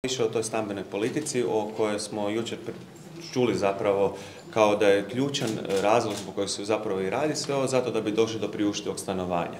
Više o toj stambenoj politici o kojoj smo jučer čuli zapravo kao da je ključan razlog zbog kojeg se zapravo i radi sve ovo zato da bi došli do priuštivog stanovanja.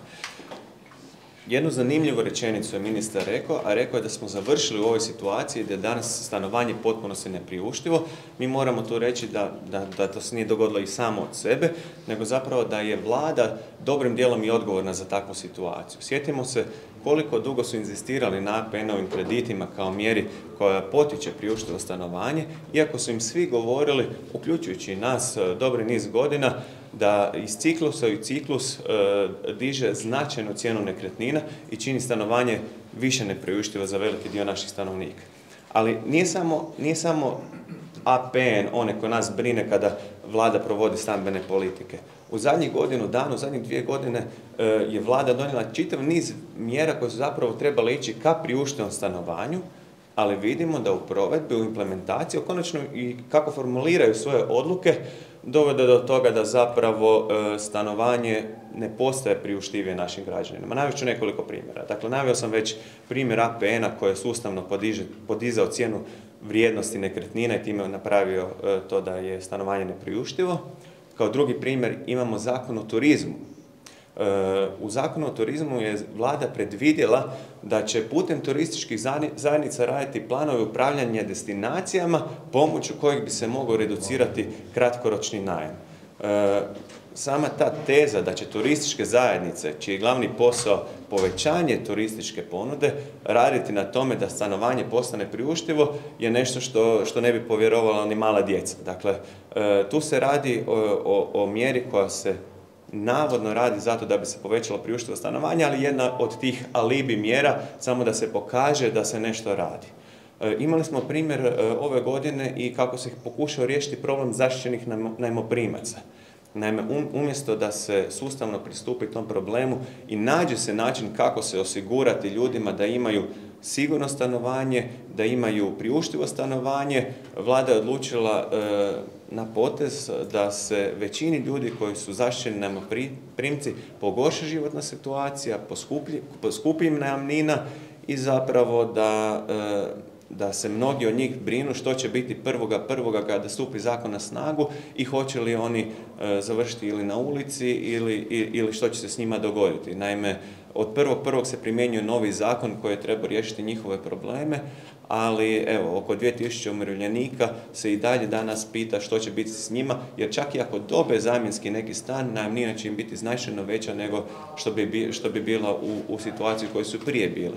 Jednu zanimljivu rečenicu je ministar rekao, a rekao je da smo završili u ovoj situaciji da je danas stanovanje potpuno se nepriuštivo. Mi moramo tu reći da to se nije dogodilo i samo od sebe, nego zapravo da je Vlada dobrim dijelom i odgovorna za takvu situaciju. Sjetimo se koliko dugo su inzistirali na APN-ovim kreditima kao mjeri koja potiče priuštivo stanovanje, iako su im svi govorili, uključujući nas dobri niz godina, da iz ciklusa u ciklus diže značajnu cijenu nekretnina i čini stanovanje više nepriuštivo za veliki dio naših stanovnika. Ali nije samo APN onaj koji nas brine kada Vlada provodi stambene politike. U zadnjih godinu dana, u zadnjih 2 godine je Vlada donijela čitav niz mjera koje su zapravo trebale ići ka priuštivom stanovanju, ali vidimo da u provedbi, u implementaciji, konačno i kako formuliraju svoje odluke, dovode do toga da zapravo stanovanje ne postaje priuštivije našim građanima. Navest ću nekoliko primjera. Dakle, naveo sam već primjer APN-a koji je sustavno podizao cijenu vrijednosti nekretnina i time napravio to da je stanovanje nepriuštivo. Kao drugi primjer imamo Zakon o turizmu. U Zakonu o turizmu je Vlada predvidjela da će putem turističkih zajednica raditi planove upravljanja destinacijama pomoću kojih bi se mogao reducirati kratkoročni najam. Sama ta teza da će turističke zajednice, čiji je glavni posao povećanje turističke ponude, raditi na tome da stanovanje postane priuštivo, je nešto što ne bi povjerovala ni mala djeca. Dakle, tu se radi o mjeri koja se navodno radi zato da bi se povećalo priuštivo stanovanje, ali jedna od tih alibi mjera samo da se pokaže da se nešto radi. Imali smo primjer ove godine i kako se pokušao riješiti problem zaštićenih najmoprimaca. Naime, umjesto da se sustavno pristupi tom problemu i nađe se način kako se osigurati ljudima da imaju sigurno stanovanje, da imaju priuštivo stanovanje, Vlada je odlučila na potez da se većini ljudi koji su zaštićeni najmoprimci pogorša životna situacija, poskupi im najamnina i zapravo da se mnogi od njih brinu što će biti 1.1. kada stupi zakon na snagu i hoće li oni završiti ili na ulici ili što će se s njima dogoditi. Naime, od 1.1. se primjenjuje novi zakon koji je trebao riješiti njihove probleme, ali evo, oko 2000 umirovljenika se i dalje danas pita što će biti s njima, jer čak i ako dobe zamjenski neki stan, najamnina će im biti značajno veća nego što bi bila u situaciji u kojoj su prije bile.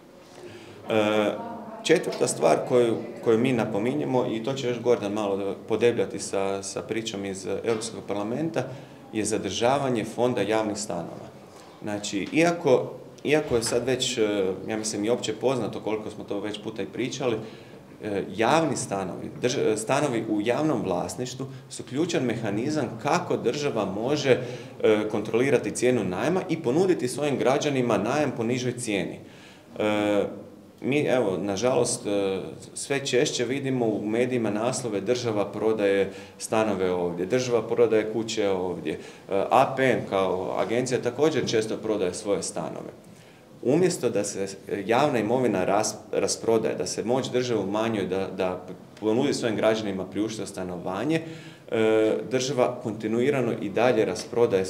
Četvrta stvar koju mi napominjemo, i to će još Gordan malo podebljati sa pričom iz Europskog parlamenta, je zadržavanje fonda javnih stanova. Znači, iako je sad već, ja mislim, i opće poznato koliko smo to već puta i pričali, javni stanovi u javnom vlasništvu su ključan mehanizam kako država može kontrolirati cijenu najma i ponuditi svojim građanima najam po nižoj cijeni. Mi, evo, nažalost, sve češće vidimo u medijima naslove država prodaje stanove ovdje, država prodaje kuće ovdje, APN kao agencija također često prodaje svoje stanove. Umjesto da se javna imovina rasprodaje, da se moć države umanjuje, da ponudi svojim građanima priuštivo stanovanje, država kontinuirano i dalje rasprodaje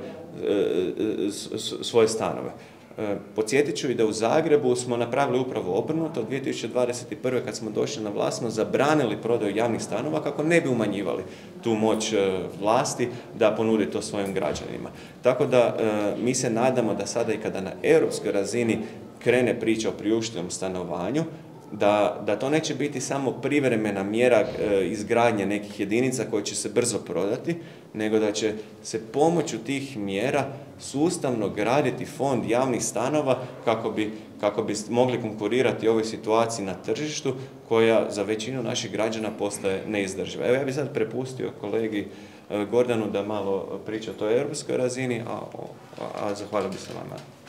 svoje stanove. Podsjetit ću i da u Zagrebu smo napravili upravo obrnuto. Od 2021. kad smo došli na vlast smo zabranili prodaju javnih stanova kako ne bi umanjivali tu moć vlasti da ponudi to svojim građanima. Tako da mi se nadamo da sada i kada na europskoj razini krene priča o priuštivom stanovanju, da to neće biti samo privremena mjera izgradnje nekih jedinica koje će se brzo prodati, nego da će se pomoću tih mjera sustavno graditi fond javnih stanova kako bi mogli konkurirati ovoj situaciji na tržištu koja za većinu naših građana postaje neizdrživa. Evo, ja bih sad prepustio kolegi Gordanu da malo priča o toj europskoj razini, a zahvalio bih se vama.